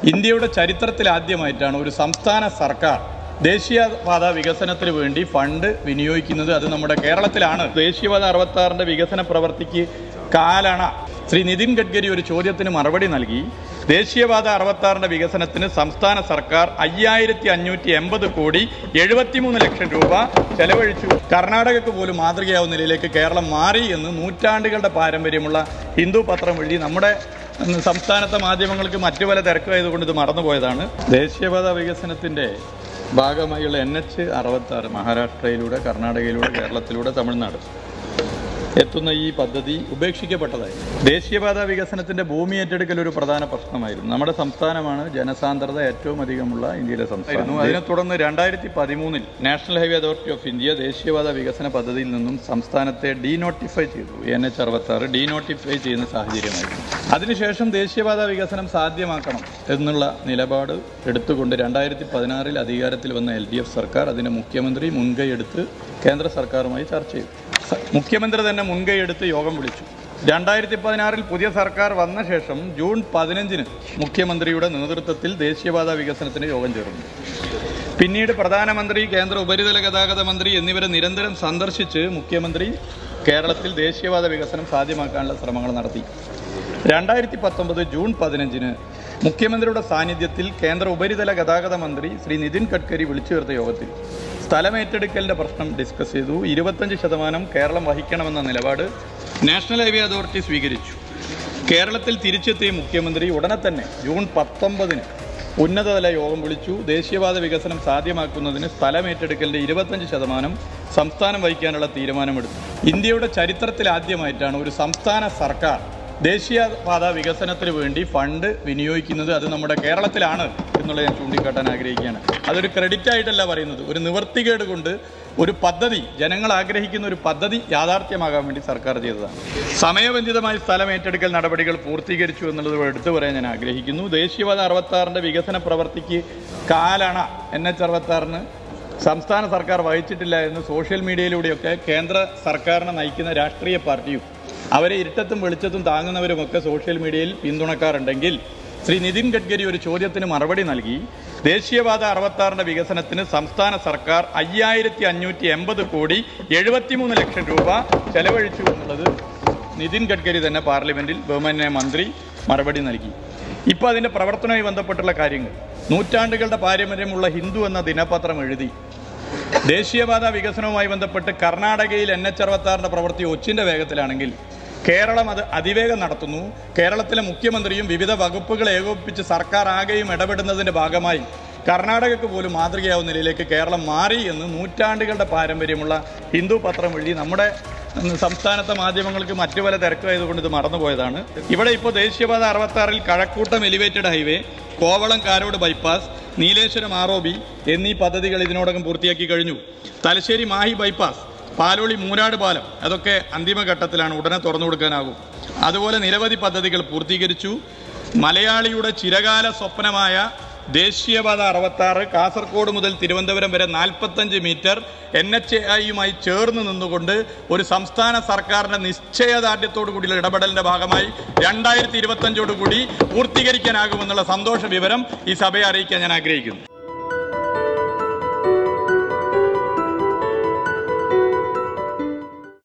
ഇന്ത്യയുടെ ചരിത്രത്തിൽ ആദ്യമായിട്ടാണ് ഒരു സംസ്ഥാന സർക്കാർ ദേശീയപാത വികസനത്തിന് വേണ്ടി ഫണ്ട് വിനിയോഗിക്കുന്നത്. അത് നമ്മുടെ കേരളത്തിലാണ്. ദേശീയപാത 66ന്റെ വികസന പ്രവൃത്തിക്ക് കാലണ ശ്രീ നിതിൻ ഗഡ്കരി ഒരു ചോദ്യത്തിന് മറുപടി നൽകി. ദേശീയപാത 66ന്റെ വികസനത്തിന് സംസ്ഥാന സർക്കാർ 5580 കോടി 73 ലക്ഷം രൂപ ചെലവഴിച്ചു. കർണാടകക്ക് പോലും മാതൃകയാവുന്ന നിലയിലേക്ക് കേരളം മാറി എന്ന് നൂറ്റാണ്ടുകളുടെ പാരമ്പര്യമുള്ള ഹിന്ദു പത്രം വഴി നമ്മുടെ സംസ്ഥാനത്തെ മാധ്യമങ്ങൾക്ക് മറ്റു പല തിരക്കായതുകൊണ്ട് ഇത് മറന്നുപോയതാണ്. ദേശീയപാത വികസനത്തിൻ്റെ ഭാഗമായുള്ള NH66 മഹാരാഷ്ട്രയിലൂടെ, കർണാടകയിലൂടെ, കേരളത്തിലൂടെ, തമിഴ്നാട് എത്തുന്ന ഈ പദ്ധതി ഉപേക്ഷിക്കപ്പെട്ടതായി. ദേശീയപാത വികസനത്തിന്റെ ഭൂമി ഏറ്റെടുക്കൽ ഒരു പ്രധാന പ്രശ്നമായിരുന്നു. നമ്മുടെ സംസ്ഥാനമാണ് ജനസാന്ദ്രത ഏറ്റവും അധികമുള്ള ഇന്ത്യയിലെ സംസ്ഥാനം. അതിനെ തുടർന്ന് 2013 National Highway Authority of India ദേശീയപാത വികസന പദ്ധതിയിൽ നിന്നും സംസ്ഥാനത്തെ ഡീനോട്ടിഫൈ ചെയ്തു. NH66 ഡീനോട്ടിഫൈ ചെയ്യുന്ന സാഹചര്യമായിരുന്നു. അതിനുശേഷം ദേശീയപാത വികസനം സാധ്യമാക്കണം എന്നുള്ള നിലപാട് എടുത്തുകൊണ്ട് 2016 അധികാരത്തിൽ വന്ന LDF സർക്കാർ അതിന് മുഖ്യമന്ത്രി മുൻകൈയെടുത്ത് കേന്ദ്ര സർക്കാരുമായി ചർച്ച ചെയ്തു. മുഖ്യമന്ത്രി തന്നെ മുൻകൈയെടുത്ത് യോഗം വിളിച്ചു. 2016 പുതിയ സർക്കാർ വന്ന ശേഷം ജൂൺ 15 മുഖ്യമന്ത്രിയുടെ നേതൃത്വത്തിൽ ദേശീയപാത വികസനത്തിന് യോഗം ചേർന്നു. പിന്നീട് പ്രധാനമന്ത്രി, കേന്ദ്ര ഉപരിതല ഗതാഗത മന്ത്രി എന്നിവരെ നിരന്തരം സന്ദർശിച്ച് മുഖ്യമന്ത്രി കേരളത്തിൽ ദേശീയപാത വികസനം സാധ്യമാക്കാനുള്ള ശ്രമങ്ങൾ നടത്തി. 2019 ജൂൺ 15 മുഖ്യമന്ത്രിയുടെ സാന്നിധ്യത്തിൽ കേന്ദ്ര ഉപരിതല ഗതാഗത മന്ത്രി ശ്രീ നിതിൻ ഗഡ്കരി വിളിച്ചു ചേർത്ത യോഗത്തിൽ സ്ഥലമേറ്റെടുക്കലിൻ്റെ പ്രശ്നം ഡിസ്കസ് ചെയ്തു. 25% കേരളം വഹിക്കണമെന്ന നിലപാട് നാഷണൽ ഹൈവേ അതോറിറ്റി സ്വീകരിച്ചു. കേരളത്തിൽ തിരിച്ചെത്തിയ മുഖ്യമന്ത്രി ഉടനെ തന്നെ ജൂൺ 19 ഉന്നതതല യോഗം വിളിച്ചു. ദേശീയപാത വികസനം സാധ്യമാക്കുന്നതിന് സ്ഥലമേറ്റെടുക്കലിൻ്റെ 25% സംസ്ഥാനം വഹിക്കാനുള്ള തീരുമാനമെടുത്തു. ഇന്ത്യയുടെ ചരിത്രത്തിൽ ആദ്യമായിട്ടാണ് ഒരു സംസ്ഥാന സർക്കാർ ദേശീയപാത വികസനത്തിന് വേണ്ടി ഫണ്ട് വിനിയോഗിക്കുന്നത്. അത് നമ്മുടെ കേരളത്തിലാണ് എന്നുള്ളത് ഞാൻ ചൂണ്ടിക്കാട്ടാൻ ആഗ്രഹിക്കുകയാണ്. അതൊരു ക്രെഡിറ്റ് ആയിട്ടല്ല പറയുന്നത്. ഒരു നിവർത്തികേട് കൊണ്ട് ഒരു പദ്ധതി, ജനങ്ങൾ ആഗ്രഹിക്കുന്ന ഒരു പദ്ധതി യാഥാർത്ഥ്യമാകാൻ വേണ്ടി സർക്കാർ ചെയ്തതാണ്. സമയബന്ധിതമായി സ്ഥലം ഏറ്റെടുക്കൽ നടപടികൾ പൂർത്തീകരിച്ചു എന്നുള്ളത് എടുത്തു പറയാൻ ഞാൻ ആഗ്രഹിക്കുന്നു. ദേശീയപാത 66ന്റെ വികസന പ്രവൃത്തിക്ക് കാലണ NH66 സംസ്ഥാന സർക്കാർ വഹിച്ചിട്ടില്ല എന്ന് സോഷ്യൽ മീഡിയയിലൂടെയൊക്കെ കേന്ദ്ര സർക്കാരിനെ നയിക്കുന്ന രാഷ്ട്രീയ പാർട്ടിയും അവരെ ഇരുട്ടത്തും വെളിച്ചത്തും താങ്ങുന്നവരുമൊക്കെ സോഷ്യൽ മീഡിയയിൽ പിന്തുണക്കാറുണ്ടെങ്കിൽ ശ്രീ നിതിൻ ഗഡ്കരി ഒരു ചോദ്യത്തിന് മറുപടി നൽകി. ദേശീയപാത 66ന്റെ വികസനത്തിന് സംസ്ഥാന സർക്കാർ 5580 കോടി 73 ലക്ഷം രൂപ ചെലവഴിച്ചു എന്നുള്ളത് നിതിൻ ഗഡ്കരി തന്നെ പാർലമെന്റിൽ ബഹുമാന്യ മന്ത്രി മറുപടി നൽകി. ഇപ്പോൾ അതിൻ്റെ പ്രവർത്തനവുമായി ബന്ധപ്പെട്ടുള്ള കാര്യങ്ങൾ നൂറ്റാണ്ടുകളുടെ പാരമ്പര്യമുള്ള ഹിന്ദു എന്ന ദിനപത്രം എഴുതി. ദേശീയപാത വികസനവുമായി ബന്ധപ്പെട്ട് കർണാടകയിൽ NH66ന്റെ പ്രവൃത്തി ഒച്ചിൻ്റെ വേഗത്തിലാണെങ്കിൽ കേരളം അത് അതിവേഗം നടത്തുന്നു. കേരളത്തിലെ മുഖ്യമന്ത്രിയും വിവിധ വകുപ്പുകൾ ഏകോപിപ്പിച്ച് സർക്കാർ ആകെയും ഇടപെടുന്നതിൻ്റെ ഭാഗമായി കർണാടകക്ക് പോലും മാതൃകയാവുന്ന നിലയിലേക്ക് കേരളം മാറി എന്ന് നൂറ്റാണ്ടുകളുടെ പാരമ്പര്യമുള്ള ഹിന്ദു പത്രം വഴി നമ്മുടെ സംസ്ഥാനത്തെ മാധ്യമങ്ങൾക്ക് മറ്റു പല തിരക്കായതുകൊണ്ട് ഇത് മറന്നുപോയതാണ്. ഇവിടെ ഇപ്പോൾ ദേശീയപാത 66 Kazhakkoottam elevated highway, Kovalam Karode bypass, Nileshwaram ROB എന്നീ പദ്ധതികൾ ഇതിനോടകം പൂർത്തിയാക്കി കഴിഞ്ഞു. തലശ്ശേരി മാഹി ബൈപ്പാസ്, പാലോളി മൂരാട് പാലം അതൊക്കെ അന്തിമഘട്ടത്തിലാണ്, ഉടനെ തുറന്നു കൊടുക്കാനാകും. അതുപോലെ നിരവധി പദ്ധതികൾ പൂർത്തീകരിച്ചു. മലയാളിയുടെ ചിരകാല സ്വപ്നമായ ദേശീയപാത 66 കാസർഗോഡ് മുതൽ തിരുവനന്തപുരം വരെ 45 മീറ്റർ NHAIയുമായി ചേർന്ന് നിന്നുകൊണ്ട് ഒരു സംസ്ഥാന സർക്കാരിൻ്റെ നിശ്ചയദാർഢ്യത്തോടു കൂടിയുള്ള ഇടപെടലിൻ്റെ ഭാഗമായി 2025 പൂർത്തീകരിക്കാനാകുമെന്നുള്ള സന്തോഷ വിവരം ഈ സഭയെ അറിയിക്കാൻ ഞാൻ ആഗ്രഹിക്കുന്നു.